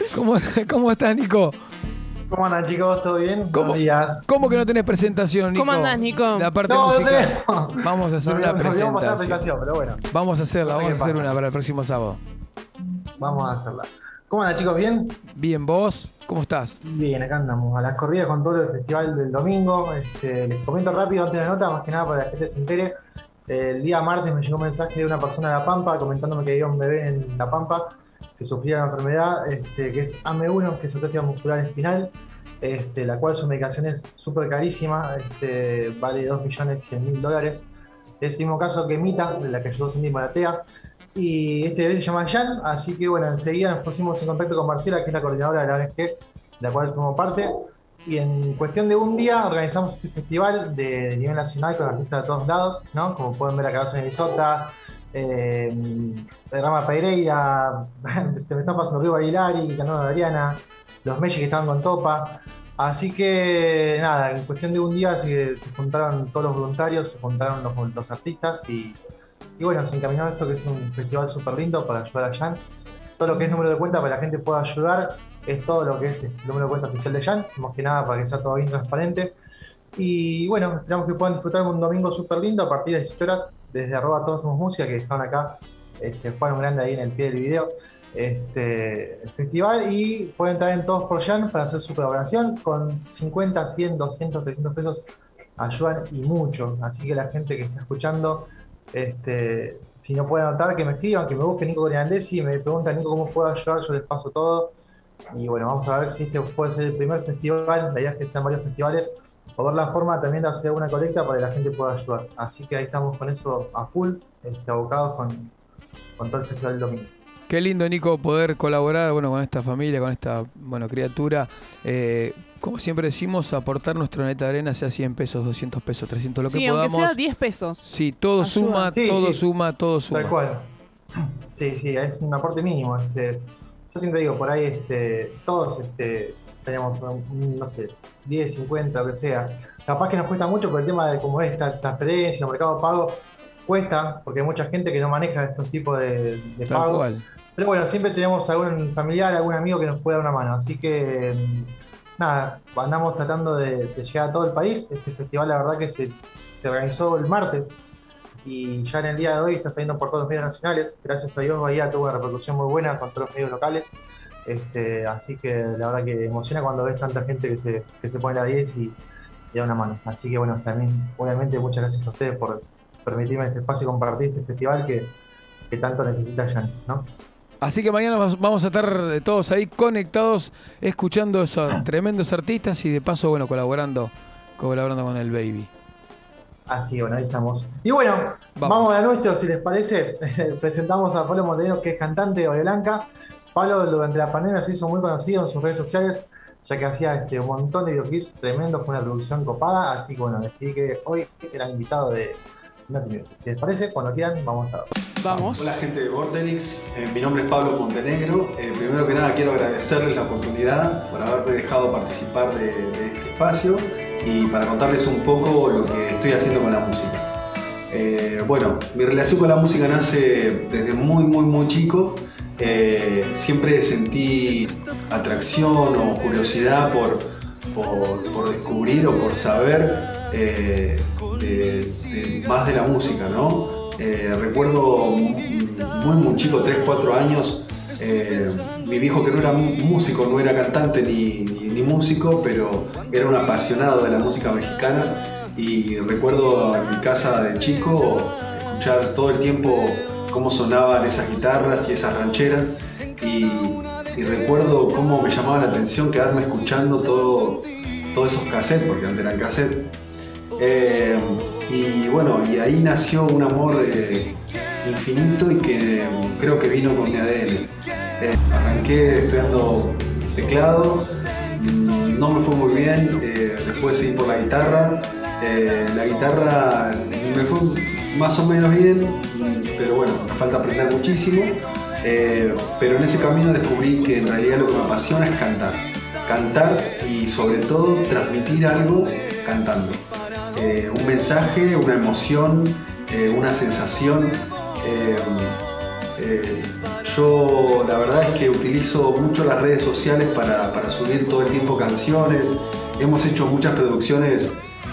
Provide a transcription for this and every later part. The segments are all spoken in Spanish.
¿Cómo estás, Nico? ¿Cómo andan, chicos? ¿Todo bien? Buenos días. ¿Cómo que no tenés presentación, Nico? ¿Cómo andás, Nico? La parte No, musical. no. Vamos a hacer una presentación. Pasar la presentación, pero bueno. Vamos a hacerla, No sé vamos a qué hacer pasa. una para el próximo sábado. Vamos a hacerla. ¿Cómo andan, chicos? ¿Bien? Bien, ¿vos? ¿Cómo estás? Bien, acá andamos. A las corridas con todo el festival del domingo. Les comento rápido antes de la nota, más que nada para que la gente se entere. El día martes me llegó un mensaje de una persona de La Pampa comentándome que había un bebé en La Pampa que sufría una enfermedad que es AM1, que es atrofia muscular espinal, la cual su medicación es súper carísima, vale $2.100.000. Es el mismo caso que Mita, de la que ayudó Cindy Maratea. Y este bebé se llama Jan, así que bueno, enseguida nos pusimos en contacto con Marcela, que es la coordinadora de la ONG, de la cual formo parte. Y en cuestión de un día organizamos este festival de nivel nacional con artistas de todos lados, ¿no? Como pueden ver acá, Sonia Isota, Rama Peireira, se me están pasando Río Bailari, Canoa de Ariana, los Messi que estaban con Topa. Así que nada, en cuestión de un día se juntaron todos los voluntarios, se juntaron los artistas y bueno, se encaminó a esto que es un festival súper lindo para ayudar a Jan. Todo lo que es número de cuenta para que la gente pueda ayudar es todo lo que es el número de cuenta oficial de Jan, más que nada para que sea todo bien transparente. Y bueno, esperamos que puedan disfrutar un domingo súper lindo a partir de las 18 horas desde @todossomosmusica, que están acá, Juan grande ahí en el pie del video, el festival, y pueden entrar en Todos por Jan para hacer su colaboración con 50, 100, 200, 300 pesos ayudan y mucho. Así que la gente que está escuchando, si no pueden anotar, que me escriban, que me busquen Nico Grinandesi, me preguntan, Nico, ¿cómo puedo ayudar? Yo les paso todo. Y bueno, vamos a ver si este puede ser el primer festival, la idea es que sean varios festivales, o ver la forma también de hacer una colecta para que la gente pueda ayudar. Así que ahí estamos con eso a full, abocados con todo el festival del domingo. Qué lindo, Nico, poder colaborar con esta familia, con esta criatura. Como siempre decimos, aportar nuestro granito de arena, sea 100 pesos, 200 pesos, 300, lo que podamos. Sí, aunque sea 10 pesos. Sí, todo ayuda. suma, Sí, todo sí. suma, todo suma. Tal cual. Sí, es un aporte mínimo. Yo siempre digo, por ahí todos tenemos, no sé, 10, 50, lo que sea. Capaz que nos cuesta mucho por el tema de cómo es esta transferencia, mercado pago, cuesta, porque hay mucha gente que no maneja estos tipos de Tal pago. cual. Pero bueno, siempre tenemos algún familiar, algún amigo que nos pueda dar una mano. Así que, nada, andamos tratando de llegar a todo el país. Este festival, la verdad que se organizó el martes y ya en el día de hoy está saliendo por todos los medios nacionales. Gracias a Dios, Bahía tuvo una repercusión muy buena con todos los medios locales. Así que la verdad que emociona cuando ves tanta gente que se pone a 10 y da una mano. Así que bueno, también, obviamente, muchas gracias a ustedes por permitirme este espacio y compartir este festival que tanto necesita Jan, ¿no? Así que mañana vamos a estar todos ahí conectados, escuchando a esos tremendos artistas y de paso, colaborando con el Baby. Así, bueno, ahí estamos. Y bueno, vamos a nuestro, si les parece. Presentamos a Pablo Montenegro, que es cantante de Bahía Blanca. Pablo durante la pandemia se hizo muy conocido en sus redes sociales, ya que hacía un montón de videoclips tremendos con una producción copada. Así que bueno, decidí que hoy era invitado de Noti. Si les parece, cuando quieran, vamos a... Vamos. Hola gente de Vorterix, mi nombre es Pablo Montenegro. Primero que nada quiero agradecerles la oportunidad por haberme dejado participar de este espacio y para contarles un poco lo que estoy haciendo con la música. Mi relación con la música nace desde muy chico. Siempre sentí atracción o curiosidad por descubrir o por saber más de la música, ¿no? Recuerdo muy chico, 3, 4 años, mi viejo, que no era músico, no era cantante ni músico, pero era un apasionado de la música mexicana, y recuerdo en mi casa de chico escuchar todo el tiempo cómo sonaban esas guitarras y esas rancheras, y recuerdo cómo me llamaba la atención quedarme escuchando todos esos cassettes, porque antes eran cassettes. Y ahí nació un amor infinito y que creo que vino con mi ADN. Arranqué estudiando teclado, no me fue muy bien, después seguí por la guitarra. La guitarra me fue más o menos bien, pero bueno, me falta aprender muchísimo. Pero en ese camino descubrí que en realidad lo que me apasiona es cantar y sobre todo transmitir algo cantando. Un mensaje, una emoción, una sensación. Yo la verdad es que utilizo mucho las redes sociales para subir todo el tiempo canciones. Hemos hecho muchas producciones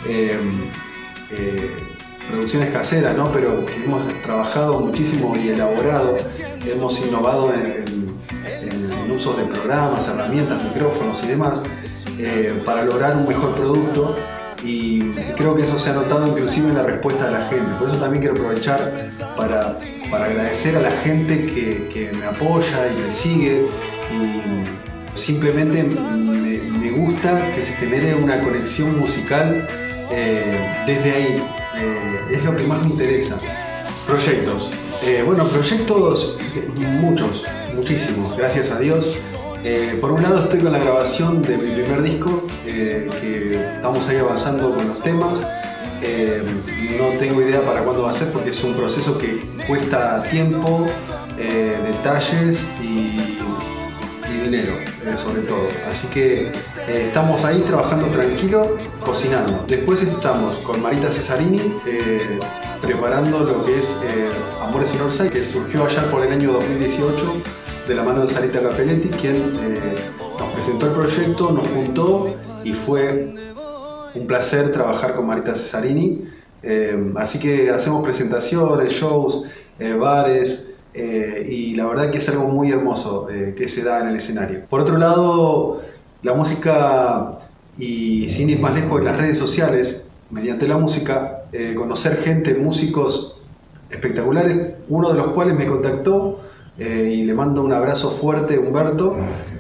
caseras, ¿no? Pero que hemos trabajado muchísimo y elaborado. Hemos innovado en usos de programas, herramientas, micrófonos y demás para lograr un mejor producto. Y creo que eso se ha notado inclusive en la respuesta de la gente. Por eso también quiero aprovechar para agradecer a la gente que me apoya y me sigue. Y simplemente me gusta que se genere una conexión musical desde ahí. Es lo que más me interesa. Proyectos. Bueno, proyectos muchísimos, gracias a Dios. Por un lado estoy con la grabación de mi primer disco, que estamos ahí avanzando con los temas. No tengo idea para cuándo va a ser porque es un proceso que cuesta tiempo, detalles y dinero, sobre todo. Así que estamos ahí trabajando tranquilo, cocinando. Después estamos con Marita Cesarini preparando lo que es Amores in Orsay, que surgió allá por el año 2018 de la mano de Sarita Capelletti, quien nos presentó el proyecto, nos juntó y fue un placer trabajar con Marita Cesarini. Así que hacemos presentaciones, shows, bares, y la verdad que es algo muy hermoso que se da en el escenario. Por otro lado, la música, y sin ir más lejos, en las redes sociales, mediante la música, conocer gente, músicos espectaculares, uno de los cuales me contactó y le mando un abrazo fuerte, Humberto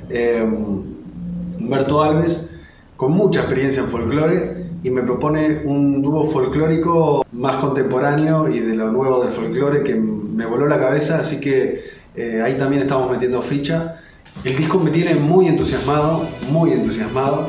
Alves, con mucha experiencia en folclore, y me propone un dúo folclórico más contemporáneo y de lo nuevo del folclore que me voló la cabeza, así que ahí también estamos metiendo ficha. El disco me tiene muy entusiasmado, muy entusiasmado.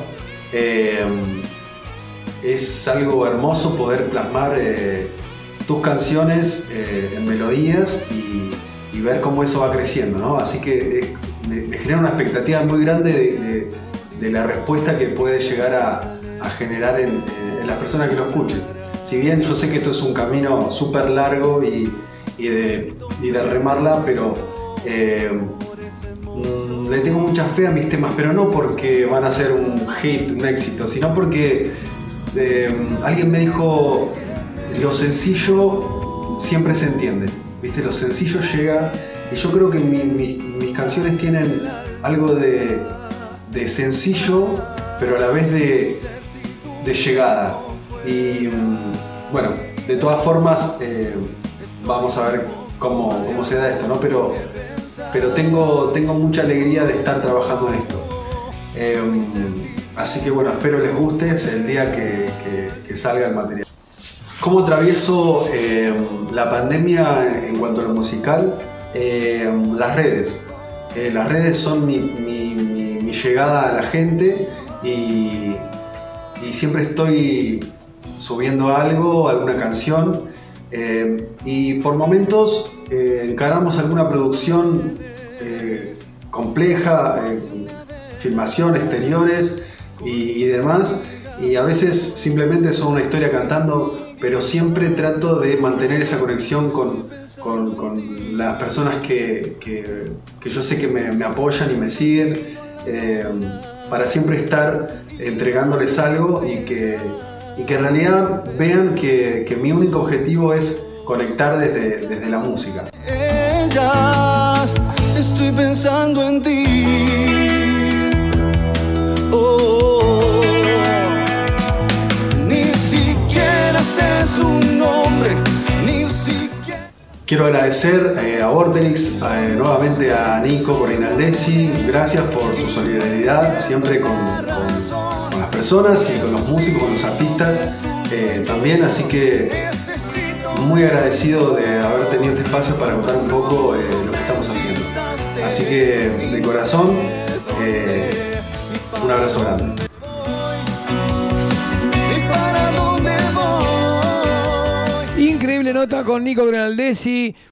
Es algo hermoso poder plasmar tus canciones en melodías y ver cómo eso va creciendo, ¿no? Así que me genera una expectativa muy grande de la respuesta que puede llegar a generar en las personas que lo escuchen. Si bien yo sé que esto es un camino súper largo y de remarla, pero le tengo mucha fe a mis temas, pero no porque van a ser un hit, un éxito, sino porque alguien me dijo, lo sencillo siempre se entiende, ¿viste? Lo sencillo llega, y yo creo que mis canciones tienen algo de sencillo, pero a la vez de llegada. Y bueno, de todas formas, vamos a ver cómo se da esto, ¿no? Pero tengo mucha alegría de estar trabajando en esto. Así que bueno, espero les guste, es el día que salga el material. ¿Cómo atravieso la pandemia en cuanto a lo musical? Las redes. Las redes son mi llegada a la gente y siempre estoy subiendo algo, alguna canción, y por momentos encaramos alguna producción compleja, filmación, exteriores y demás, y a veces simplemente son una historia cantando, pero siempre trato de mantener esa conexión con las personas que yo sé que me apoyan y me siguen, para siempre estar entregándoles algo y que en realidad vean que mi único objetivo es conectar desde la música. Ellas, estoy pensando en ti. Oh, ni siquiera sé tu nombre, ni siquiera. Quiero agradecer a Vorterix, nuevamente a Nico Corinaldesi. Gracias por tu solidaridad siempre con las personas y con los músicos, con los artistas también. Así que muy agradecido de haber tenido este espacio para contar un poco lo que estamos haciendo. Así que de corazón, un abrazo grande. Increíble nota con Nico Corinaldesi.